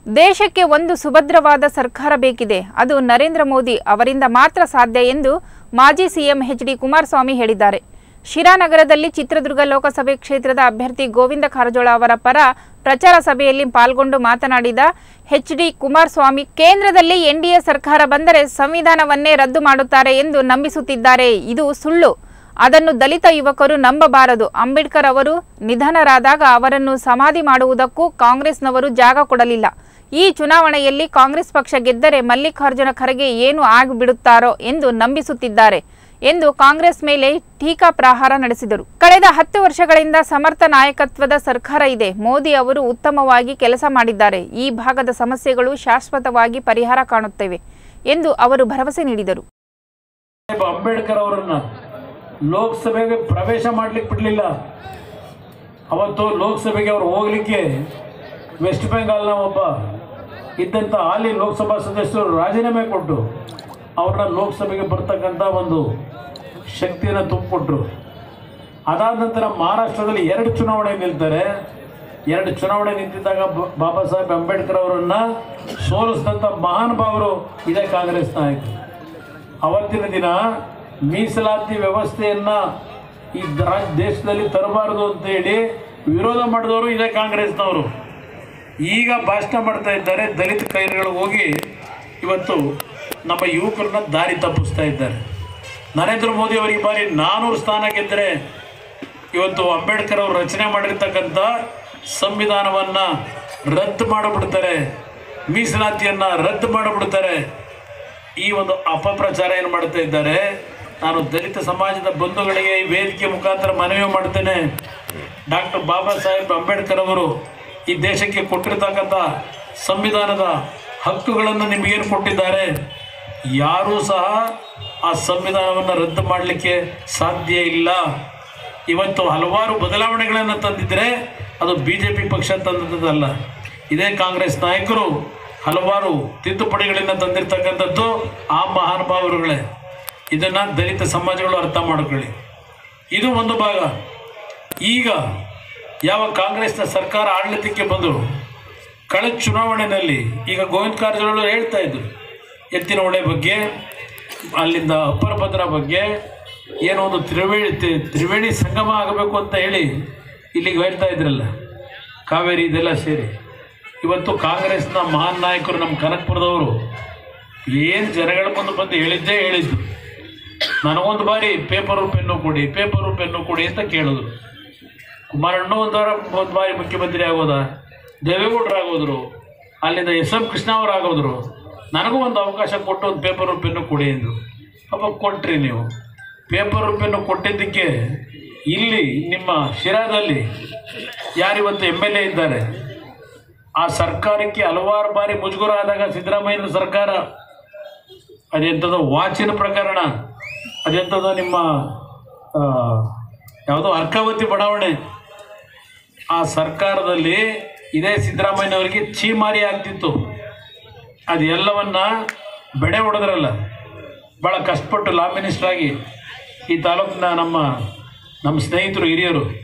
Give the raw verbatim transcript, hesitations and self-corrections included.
ದೇಶಕ್ಕೆ ಒಂದು ಸುಭದ್ರವಾದ ಸರ್ಕಾರ ಬೇಕಿದೆ. ಅದು ನರೇಂದ್ರ ಮೋದಿ ಅವರಿಂದ ಮಾತ್ರ ಸಾಧ್ಯ ಎಂದು ಮಾಜಿ ಸಿಎಂ ಎಚ್ ಡಿ ಕುಮಾರಸ್ವಾಮಿ ಹೇಳಿದ್ದಾರೆ. ಶಿರಾನಗರದಲ್ಲಿ ಚಿತ್ರದುರ್ಗ ಲೋಕಸಭೆ ಕ್ಷೇತ್ರದ ಅಭ್ಯರ್ಥಿ ಗೋವಿಂದ ಕಾರಜೋಳ ಅವರ ಪರ ಪ್ರಚಾರ ಸಭೆಯಲ್ಲಿ ಪಾಲ್ಗೊಂಡು ಮಾತನಾಡಿದ ಎಚ್ ಡಿ ಕುಮಾರಸ್ವಾಮಿ, ಕೇಂದ್ರದಲ್ಲಿ ಎನ್ಡಿಎ ಸರ್ಕಾರ ಬಂದರೆ ಸಂವಿಧಾನವನ್ನೇ ರದ್ದು ಮಾಡುತ್ತಾರೆ ಎಂದು ನಂಬಿಸುತ್ತಿದ್ದಾರೆ. ಇದು ಸುಳ್ಳು. ಅದನ್ನು ದಲಿತ ಯುವಕರು ನಂಬಬಾರದು. ಅಂಬೇಡ್ಕರ್ ಅವರು ನಿಧನರಾದಾಗ ಅವರನ್ನು ಸಮಾಧಿ ಮಾಡುವುದಕ್ಕೂ ಕಾಂಗ್ರೆಸ್ನವರು ಜಾಗ ಕೊಡಲಿಲ್ಲ. ಈ ಚುನಾವಣೆಯಲ್ಲಿ ಕಾಂಗ್ರೆಸ್ ಪಕ್ಷ ಗೆದ್ದರೆ ಮಲ್ಲಿಕಾರ್ಜುನ ಖರ್ಗೆ ಏನು ಆಗಿಬಿಡುತ್ತಾರೋ ಎಂದು ನಂಬಿಸುತ್ತಿದ್ದಾರೆ ಎಂದು ಕಾಂಗ್ರೆಸ್ ಮೇಲೆ ಟೀಕಾ ಪ್ರಹಾರ ನಡೆಸಿದರು. ಕಳೆದ ಹತ್ತು ವರ್ಷಗಳಿಂದ ಸಮರ್ಥ ನಾಯಕತ್ವದ ಸರ್ಕಾರ ಇದೆ. ಮೋದಿ ಅವರು ಉತ್ತಮವಾಗಿ ಕೆಲಸ ಮಾಡಿದ್ದಾರೆ. ಈ ಭಾಗದ ಸಮಸ್ಯೆಗಳು ಶಾಶ್ವತವಾಗಿ ಪರಿಹಾರ ಕಾಣುತ್ತವೆ ಎಂದು ಅವರು ಭರವಸೆ ನೀಡಿದರು. ಅಂಬೇಡ್ಕರ್ ಅವರನ್ನು ಲೋಕಸಭೆಗೆ ಪ್ರವೇಶ ಮಾಡಲಿಕ್ಕೆ ಬಿಡಲಿಲ್ಲ. ಅವತ್ತು ಲೋಕಸಭೆಗೆ ಅವರು ಹೋಗಲಿಕ್ಕೆ ವೆಸ್ಟ್ ಬೆಂಗಾಲ್ನ ಒಬ್ಬ ಇದ್ದಂಥ ಹಾಲಿ ಲೋಕಸಭಾ ಸದಸ್ಯರು ರಾಜೀನಾಮೆ ಕೊಟ್ಟು ಅವ್ರನ್ನ ಲೋಕಸಭೆಗೆ ಬರ್ತಕ್ಕಂಥ ಒಂದು ಶಕ್ತಿಯನ್ನು ತುಂಬಿಕೊಟ್ರು. ಅದಾದ ನಂತರ ಮಹಾರಾಷ್ಟ್ರದಲ್ಲಿ ಎರಡು ಚುನಾವಣೆ ನಿಲ್ತಾರೆ. ಎರಡು ಚುನಾವಣೆ ನಿಂತಿದ್ದಾಗ ಬಾಬಾ ಸಾಹೇಬ್ ಅಂಬೇಡ್ಕರ್ ಅವರನ್ನು ಸೋಲಿಸಿದಂಥ ಮಹಾನುಭಾವರು ಇದೇ ಕಾಂಗ್ರೆಸ್ ನಾಯಕರು. ಅವತ್ತಿನ ದಿನ ಮೀಸಲಾತಿ ವ್ಯವಸ್ಥೆಯನ್ನು ಈ ದೇಶದಲ್ಲಿ ತರಬಾರದು ಅಂತೇಳಿ ವಿರೋಧ ಮಾಡಿದವರು ಇದೇ ಕಾಂಗ್ರೆಸ್ನವರು. ಈಗ ಭಾಷಣ ಮಾಡ್ತಾ ಇದ್ದಾರೆ. ದಲಿತ ಕೈರುಗಳಿಗೆ ಹೋಗಿ ಇವತ್ತು ನಮ್ಮ ಯುವಕರನ್ನ ದಾರಿ ತಪ್ಪಿಸ್ತಾ ಇದ್ದಾರೆ. ನರೇಂದ್ರ ಮೋದಿ ಅವರು ಈ ಬಾರಿ ನಾನ್ನೂರು ಸ್ಥಾನ ಗೆದ್ದರೆ ಇವತ್ತು ಅಂಬೇಡ್ಕರ್ ಅವರು ರಚನೆ ಮಾಡಿರ್ತಕ್ಕಂಥ ಸಂವಿಧಾನವನ್ನು ರದ್ದು ಮಾಡಿಬಿಡ್ತಾರೆ, ಮೀಸಲಾತಿಯನ್ನು ರದ್ದು ಮಾಡಿಬಿಡ್ತಾರೆ. ಈ ಒಂದು ಅಪಪ್ರಚಾರ ಏನು ಮಾಡ್ತಾ ಇದ್ದಾರೆ. ನಾನು ದಲಿತ ಸಮಾಜದ ಬಂಧುಗಳಿಗೆ ಈ ವೇದಿಕೆ ಮುಖಾಂತರ ಮನವಿ ಮಾಡ್ತೇನೆ. ಡಾಕ್ಟರ್ ಬಾಬಾ ಸಾಹೇಬ್ ಅಂಬೇಡ್ಕರ್ ಅವರು ಈ ದೇಶಕ್ಕೆ ಕೊಟ್ಟಿರ್ತಕ್ಕಂಥ ಸಂವಿಧಾನದ ಹಕ್ಕುಗಳನ್ನು ನಿಮಗೇನು ಕೊಟ್ಟಿದ್ದಾರೆ, ಯಾರೂ ಸಹ ಆ ಸಂವಿಧಾನವನ್ನು ರದ್ದು ಮಾಡಲಿಕ್ಕೆ ಸಾಧ್ಯ ಇಲ್ಲ. ಇವತ್ತು ಹಲವಾರು ಬದಲಾವಣೆಗಳನ್ನು ತಂದಿದ್ದರೆ ಅದು ಬಿ ಜೆ ಪಿ ಪಕ್ಷ ತಂದದ್ದಲ್ಲ. ಇದೇ ಕಾಂಗ್ರೆಸ್ ನಾಯಕರು ಹಲವಾರು ತಿದ್ದುಪಡಿಗಳನ್ನು ತಂದಿರತಕ್ಕಂಥದ್ದು ಆ ಮಹಾನುಭಾವರುಗಳೇ. ಇದನ್ನು ದಲಿತ ಸಮಾಜಗಳು ಅರ್ಥ ಮಾಡ್ಕೊಳ್ಳಿ. ಇದು ಒಂದು ಭಾಗ. ಈಗ ಯಾವ ಕಾಂಗ್ರೆಸ್ನ ಸರ್ಕಾರ ಆಡಳಿತಕ್ಕೆ ಬಂದರು, ಕಳೆದ ಚುನಾವಣೆಯಲ್ಲಿ ಈಗ ಗೋವಿಂದ ಕಾರಜೋಳ ಹೇಳ್ತಾ ಇದ್ರು ಎತ್ತಿನ ಹೊಳೆ ಬಗ್ಗೆ, ಅಲ್ಲಿಂದ ಅಪ್ಪರ ಭದ್ರಾ ಬಗ್ಗೆ, ಏನೋ ಒಂದು ತ್ರಿವೇಣಿ ತ್ರಿವೇಣಿ ಸಂಗಮ ಆಗಬೇಕು ಅಂತ ಹೇಳಿ ಇಲ್ಲಿಗೆ ಹೇಳ್ತಾ ಇದ್ರಲ್ಲ, ಕಾವೇರಿ ಇದೆಲ್ಲ ಸೇರಿ. ಇವತ್ತು ಕಾಂಗ್ರೆಸ್ನ ಮಹಾನ್ ನಾಯಕರು ನಮ್ಮ ಕನಕಪುರದವರು ಏನು ಜನಗಳ ಮುಂದೆ ಬಂದು ಹೇಳಿದ್ದೇ ಹೇಳಿದ್ದು, ನನಗೊಂದು ಬಾರಿ ಪೇಪರು ಪೆನ್ನು ಕೊಡಿ, ಪೇಪರು ಪೆನ್ನು ಕೊಡಿ ಅಂತ ಕೇಳಿದ್ರು. ಕುಮಾರಣ್ಣ ಒಂದು ವಾರ ಒಂದು ಬಾರಿ ಮುಖ್ಯಮಂತ್ರಿ ಆಗೋದ, ದೇವೇಗೌಡರಾಗೋದ್ರು, ಅಲ್ಲಿಂದ ಎಸ್ ಎಂ ಕೃಷ್ಣ ಅವರು ಆಗೋದ್ರು. ನನಗೂ ಒಂದು ಅವಕಾಶ ಕೊಟ್ಟು ಒಂದು ಪೇಪರು ಪೆನ್ನು ಕೊಡಿ ಅಂದರು. ಅಪ್ಪ ಕೊಟ್ರಿ ನೀವು ಪೇಪರು ಪೆನ್ನು ಕೊಟ್ಟಿದ್ದಕ್ಕೆ ಇಲ್ಲಿ ನಿಮ್ಮ ಶಿರಾದಲ್ಲಿ ಯಾರಿವತ್ತು ಎಮ್ ಎಲ್ ಎ ಇದ್ದಾರೆ, ಆ ಸರ್ಕಾರಕ್ಕೆ ಹಲವಾರು ಬಾರಿ ಮುಜುಗರ ಆದಾಗ ಸಿದ್ದರಾಮಯ್ಯನ ಸರ್ಕಾರ ಅದೆಂಥದ್ದು ವಾಚಿನ ಪ್ರಕರಣ, ಅದೆಂಥದ್ದು ನಿಮ್ಮ ಯಾವುದೋ ಅರ್ಕಾವತಿ ಬಡಾವಣೆ, ಆ ಸರ್ಕಾರದಲ್ಲಿ ಇದೇ ಸಿದ್ದರಾಮಯ್ಯನವರಿಗೆ ಚೀಮಾರಿ ಆಗ್ತಿತ್ತು. ಅದೆಲ್ಲವನ್ನ ಬೆಳೆ ಹೊಡೆದ್ರಲ್ಲ. ಭಾಳ ಕಷ್ಟಪಟ್ಟು ಲಾ ಮಿನಿಸ್ಟ್ರಾಗಿ ಈ ತಾಲೂಕಿನ ನಮ್ಮ ನಮ್ಮ ಸ್ನೇಹಿತರು ಹಿರಿಯರು